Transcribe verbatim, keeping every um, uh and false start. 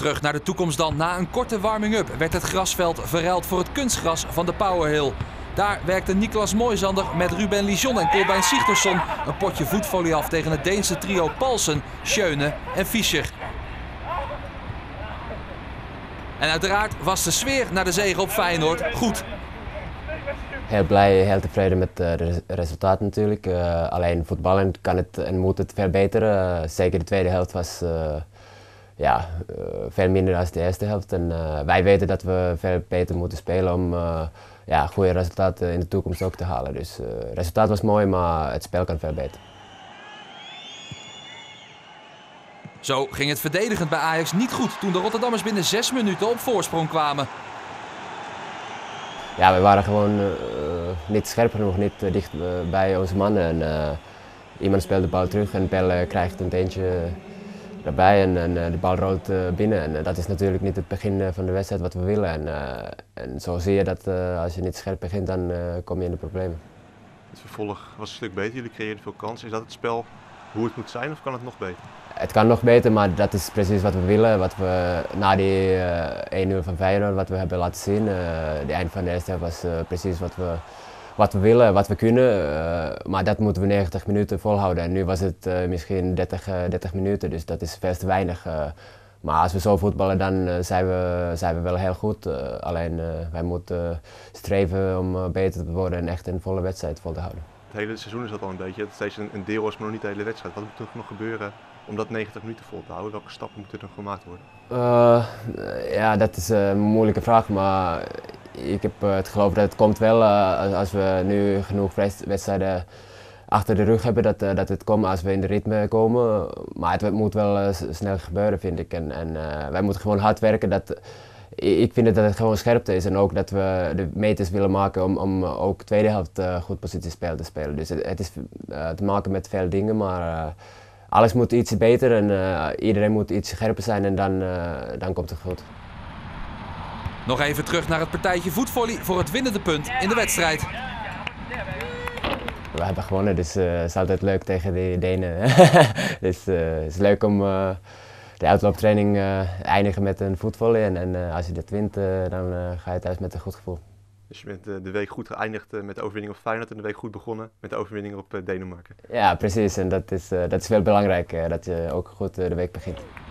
Terug naar de toekomst dan. Na een korte warming-up werd het grasveld verruild voor het kunstgras van de Powerhill. Daar werkte Niklas Moisander met Ruben Lijon en Kolbein Sigthorsson een potje voetvolley af tegen het Deense trio Paulsen, Schöne en Fischer. En uiteraard was de sfeer na de zege op Feyenoord goed. Heel blij, heel tevreden met het resultaat natuurlijk. Uh, alleen voetballen kan het en moet het veel beter. Uh, zeker de tweede helft was uh, ja, uh, veel minder dan de eerste helft. En uh, wij weten dat we veel beter moeten spelen om uh, ja, goede resultaten in de toekomst ook te halen. Dus uh, het resultaat was mooi, maar het spel kan veel beter. Zo ging het verdedigend bij Ajax niet goed toen de Rotterdammers binnen zes minuten op voorsprong kwamen. Ja, we waren gewoon uh, niet scherp genoeg, niet uh, dicht uh, bij onze mannen. En, uh, iemand speelt de bal terug en Pelle krijgt een teentje erbij en, en uh, de bal rolt uh, binnen. En uh, dat is natuurlijk niet het begin uh, van de wedstrijd wat we willen. En, uh, en zo zie je dat uh, als je niet scherp begint, dan uh, kom je in de problemen. Het vervolg was een stuk beter, jullie creëerden veel kansen. Is dat het spel hoe het moet zijn of kan het nog beter? Het kan nog beter, maar dat is precies wat we willen. Wat we na die uh, één nul van Feyenoord, wat we hebben laten zien. Uh, de eind van de eerste helft was uh, precies wat we, wat we willen, wat we kunnen. Uh, maar dat moeten we negentig minuten volhouden. En nu was het uh, misschien dertig, uh, dertig minuten, dus dat is veel te weinig. Uh, maar als we zo voetballen, dan uh, zijn, we, zijn we wel heel goed. Uh, alleen uh, wij moeten uh, streven om uh, beter te worden en echt een volle wedstrijd vol te houden. Het hele seizoen is dat al een beetje. Het is steeds een, een deel is, maar nog niet de hele wedstrijd. Wat moet er nog gebeuren om dat negentig minuten vol te houden? Welke stappen moeten er nog gemaakt worden? Uh, ja, dat is een moeilijke vraag, maar ik heb het geloof dat het komt wel uh, als we nu genoeg wedstrijden achter de rug hebben, dat, uh, dat het komt als we in de ritme komen. Maar het moet wel uh, snel gebeuren, vind ik. En, en uh, wij moeten gewoon hard werken. Dat, ik vind dat het gewoon scherpte is en ook dat we de meters willen maken om, om ook de tweede helft uh, goed positiespel te spelen. Dus het, het is uh, te maken met veel dingen, maar uh, alles moet iets beter en uh, iedereen moet iets scherper zijn en dan, uh, dan komt het goed. Nog even terug naar het partijtje voetvolley voor het winnende punt in de wedstrijd. We hebben gewonnen, dus uh, het is altijd leuk tegen de Denen. Dus uh, het is leuk om uh, de uitlooptraining uh, te eindigen met een voetvolley en, en uh, als je dat wint, uh, dan uh, ga je thuis met een goed gevoel. Dus je bent uh, de week goed geëindigd uh, met de overwinning op Feyenoord en de week goed begonnen met de overwinning op uh, Denemarken. Ja, precies. En dat is, uh, dat is veel belangrijker, uh, dat je ook goed uh, de week begint.